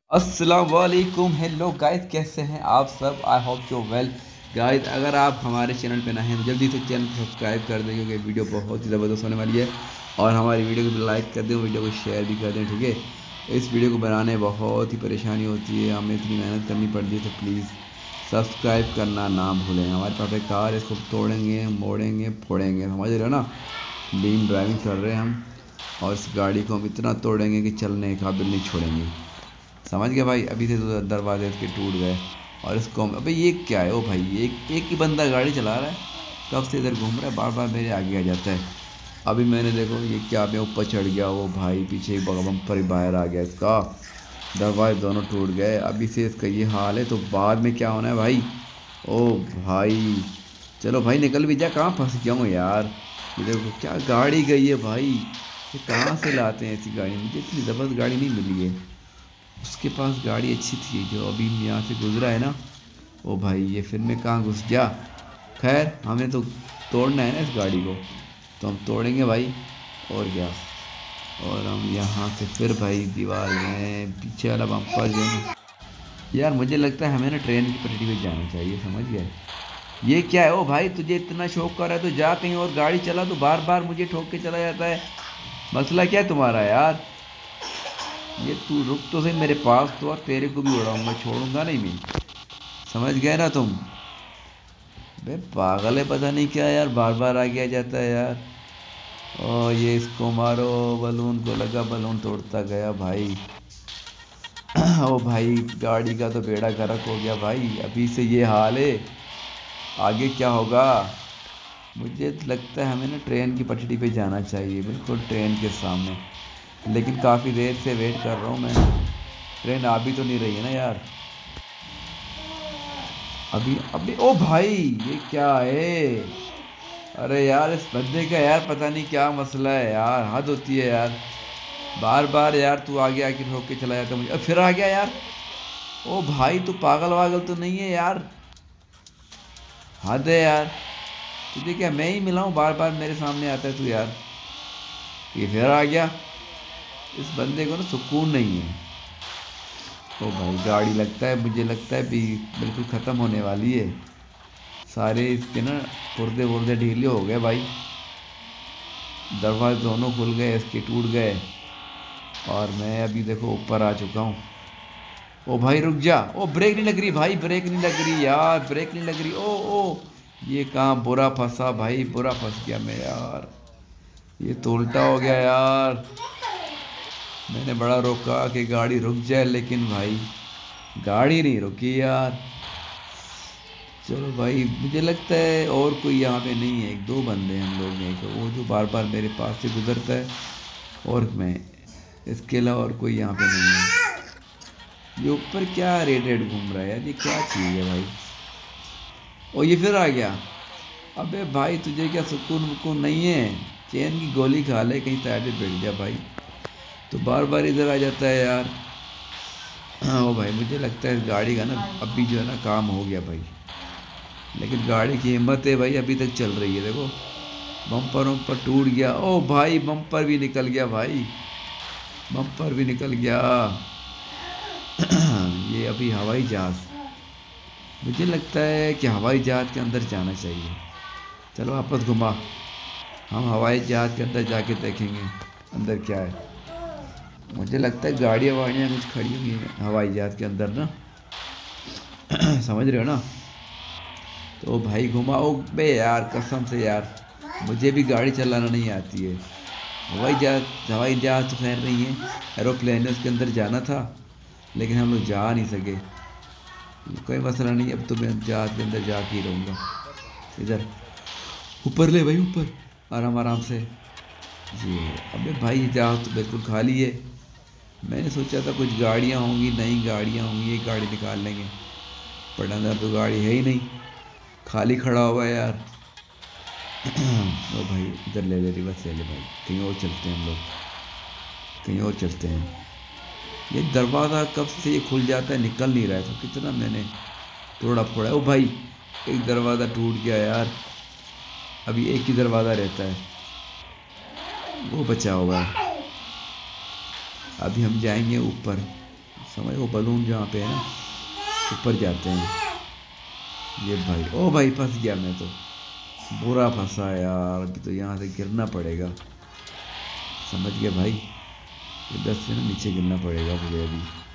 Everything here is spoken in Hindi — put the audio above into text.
अस्सलाम वालेकुम। हेलो गाइस, कैसे हैं आप सब? I hope you well. Guys, अगर आप हमारे चैनल पे नए हैं तो जल्दी से चैनल को सब्सक्राइब कर दें, क्योंकि वीडियो बहुत ही ज़बरदस्त होने वाली है। और हमारी वीडियो को लाइक कर दें, वीडियो को शेयर भी कर दें, ठीक है। इस वीडियो को बनाने में बहुत ही परेशानी होती है, हमें इतनी मेहनत करनी पड़ती है, तो प्लीज़ सब्सक्राइब करना ना भूलें। हमारे पास एक कार है, इसको तोड़ेंगे, मोड़ेंगे, फोड़ेंगे, समझ रहे हो ना। डीम ड्राइविंग कर रहे हैं हम, और इस गाड़ी को हम इतना तोड़ेंगे कि चलने के काबिल नहीं छोड़ेंगे। समझ गया भाई? अभी से तो दरवाजे इसके टूट गए। और इसको अबे ये क्या है? ओ भाई, एक एक ही बंदा गाड़ी चला रहा है, कब से इधर घूम रहा है, बार बार मेरे आगे आ जाता है। अभी मैंने देखो ये क्या, मैं ऊपर चढ़ गया, वो भाई पीछे एक बम्पर ही बाहर आ गया इसका। दरवाजे दोनों टूट गए। अभी से इसका ये हाल है तो बाद में क्या होना है भाई? ओ भाई, चलो भाई निकल भी जा, कहाँ फंस गया हूँ यार। ये देखो क्या गाड़ी गई है भाई, ये कहाँ से लाते हैं ऐसी गाड़ी? मुझे इतनी ज़बरदस्त गाड़ी नहीं मिली है। उसके पास गाड़ी अच्छी थी जो अभी यहाँ से गुजरा है ना। ओ भाई, ये फिर में कहाँ घुस गया। खैर, हमें तो तोड़ना है ना इस गाड़ी को, तो हम तोड़ेंगे भाई। और क्या। और हम यहाँ से फिर भाई दीवार में पीछे वाला बम्पर जो है ना। यार मुझे लगता है हमें ना ट्रेन की पटरी पे जाना चाहिए, समझ गए। ये क्या है? ओ भाई, तुझे इतना शौक कर रहा है तो जा कहीं और गाड़ी चला, तो बार बार मुझे ठोक के चला जाता है। मसला क्या है तुम्हारा यार? ये तू रुक तो सही मेरे पास, तो और तेरे को भी उड़ाऊंगा, छोड़ूंगा नहीं मैं। समझ गए ना तुम? बे पागल है, पता नहीं क्या यार, बार बार आगे आ जाता है यार। और ये इसको मारो, बलून को लगा, बलून तोड़ता गया भाई। ओ भाई, गाड़ी का तो बेड़ा गर्क हो गया भाई, अभी से ये हाल है, आगे क्या होगा? मुझे लगता है हमें ना ट्रेन की पटरी पे जाना चाहिए, बिल्कुल ट्रेन के सामने। लेकिन काफ़ी देर से वेट कर रहा हूँ मैं, ट्रेन आ भी तो नहीं रही है ना यार। अभी अभी ओ भाई, ये क्या है? अरे यार, इस बंदे का यार पता नहीं क्या मसला है यार, हद होती है यार। बार बार यार तू आगे आके ठोक के चला जाता है मुझे, अब फिर आ गया यार। ओ भाई, तू पागल वागल तो नहीं है यार? हद है यार। तुझे क्या मैं ही मिला हूँ, बार बार मेरे सामने आता है तू यार। ये फिर आ गया। इस बंदे को ना सुकून नहीं है। ओ भाई, गाड़ी लगता है, मुझे लगता है भी बिल्कुल ख़त्म होने वाली है। सारे इसके ना पुर्जे वुर्जे ढीले हो गए भाई। दरवाजे दोनों खुल गए, इसके टूट गए। और मैं अभी देखो ऊपर आ चुका हूँ। ओ भाई रुक जा, ओ ब्रेक नहीं लग रही भाई, ब्रेक नहीं लग रही यार, ब्रेक नहीं लग रही। ओ ओ, ये कहाँ बुरा फंसा भाई, बुरा फंस गया मैं यार। ये तो उल्टा हो गया यार। मैंने बड़ा रोका कि गाड़ी रुक जाए, लेकिन भाई गाड़ी नहीं रुकी यार। चलो भाई, मुझे लगता है और कोई यहाँ पे नहीं है, एक दो बंदे हैं हम लोग हैं, तो वो जो बार बार मेरे पास से गुजरता है, और मैं, इसके अलावा और कोई यहाँ पे नहीं है। ये ऊपर क्या रेड रेड घूम रहा है यार, ये क्या चीज़ है भाई? और ये फिर आ गया। अबे भाई, तुझे क्या सुकून वकून नहीं है? चैन की गोली खा ले, कहीं साइड पे बैठ जा भाई। तो बार बार इधर आ जाता है यार। हाँ ओ भाई, मुझे लगता है इस गाड़ी का ना अभी जो है ना काम हो गया भाई। लेकिन गाड़ी की हिम्मत है भाई, अभी तक चल रही है देखो। बम्पर वम्पर टूट गया, ओ भाई बम्पर भी निकल गया भाई, बम्पर भी निकल गया। ये अभी हवाई जहाज़, मुझे लगता है कि हवाई जहाज़ के अंदर जाना चाहिए। चलो वापस घुमा, हम हवाई जहाज़ के अंदर जाके देखेंगे अंदर क्या है। मुझे लगता है गाड़ियाँ वाड़ियाँ कुछ खड़ी हुई हैं हवाई जहाज़ के अंदर ना। समझ रहे हो ना? तो भाई घुमाओ बे यार, कसम से यार, मुझे भी गाड़ी चलाना नहीं आती है। हवाई जहाज़ तो खैर नहीं है, एरोप्लेन है, उसके अंदर जाना था, लेकिन हम लोग जा नहीं सके। कोई मसला नहीं, अब तो मैं जहाज़ के अंदर जा के ही रहूँगा। इधर ऊपर ले भाई, ऊपर आराम आराम से। जी। अबे भाई, ये जहाज़ तो बिल्कुल खाली है। मैंने सोचा था कुछ गाड़ियाँ होंगी, नई गाड़ियाँ होंगी, एक गाड़ी निकाल लेंगे, पर अंदर तो गाड़ी है ही नहीं, खाली खड़ा हुआ है यार। ओ भाई, इधर ले ले, रिवर्स ले ले भाई, कहीं और चलते हैं हम लोग, कहीं और चलते हैं। ये दरवाज़ा कब से ये खुल जाता है, निकल नहीं रहा है, तो कितना मैंने तोड़ा फोड़ा है। ओ भाई, एक दरवाज़ा टूट गया यार, अभी एक ही दरवाज़ा रहता है, वो बचा हुआ है। अभी हम जाएंगे ऊपर, समझ, वो बलून जहाँ पे है ना ऊपर जाते हैं। ये भाई, ओ भाई फंस गया मैं तो, बुरा फंसा यार। अभी तो यहाँ से गिरना पड़ेगा, समझ गया भाई, इधर से ना नीचे गिरना पड़ेगा मुझे अभी।